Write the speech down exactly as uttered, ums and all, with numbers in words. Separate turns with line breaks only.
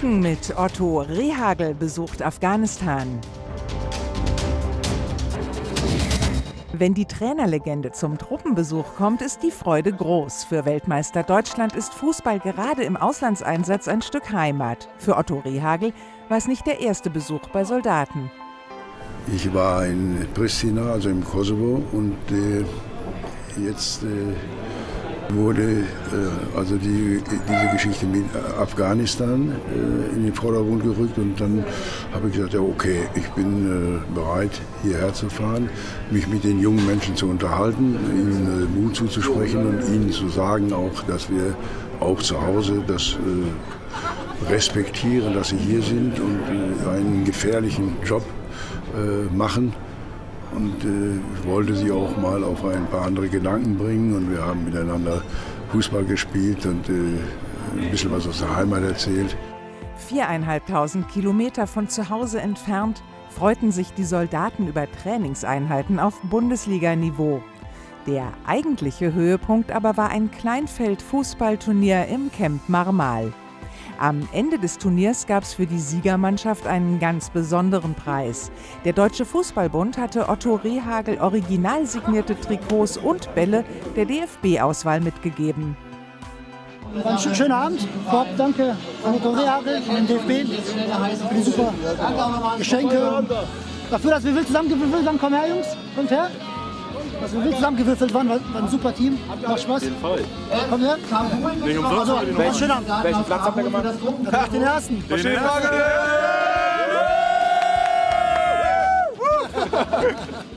Türken mit Otto Rehhagel besucht Afghanistan. Wenn die Trainerlegende zum Truppenbesuch kommt, ist die Freude groß. Für Weltmeister Deutschland ist Fußball gerade im Auslandseinsatz ein Stück Heimat. Für Otto Rehhagel war es nicht der erste Besuch bei Soldaten.
Ich war in Pristina, also im Kosovo, und äh, jetzt äh, wurde äh, also die, diese Geschichte mit Afghanistan äh, in den Vordergrund gerückt, und dann habe ich gesagt, ja okay, ich bin äh, bereit, hierher zu fahren, mich mit den jungen Menschen zu unterhalten, ihnen äh, Mut zuzusprechen und ihnen zu sagen auch, dass wir auch zu Hause das äh, respektieren, dass sie hier sind und äh, einen gefährlichen Job äh, machen. Und äh, ich wollte sie auch mal auf ein paar andere Gedanken bringen, und wir haben miteinander Fußball gespielt und äh, ein bisschen was aus der Heimat erzählt.
Viereinhalbtausend Kilometer von zu Hause entfernt freuten sich die Soldaten über Trainingseinheiten auf Bundesliga-Niveau. Der eigentliche Höhepunkt aber war ein Kleinfeld-Fußballturnier im Camp Marmal. Am Ende des Turniers gab es für die Siegermannschaft einen ganz besonderen Preis. Der Deutsche Fußballbund hatte Otto Rehhagel original signierte Trikots und Bälle der D F B-Auswahl mitgegeben.
War ein schöner Abend. Vorab danke an Otto Rehhagel und den D F B für die super Geschenke. Dafür, dass wir wild zusammengewürfelt waren. Komm her, Jungs, kommt her. Dass wir wild zusammengewürfelt waren, war ein super Team. Macht Spaß. Auf jeden Fall. Komm her. Nicht umsonst. Also, welchen, schönen Abend. Welchen Platz habt ihr gemacht? Natürlich den ersten. Den, den ersten.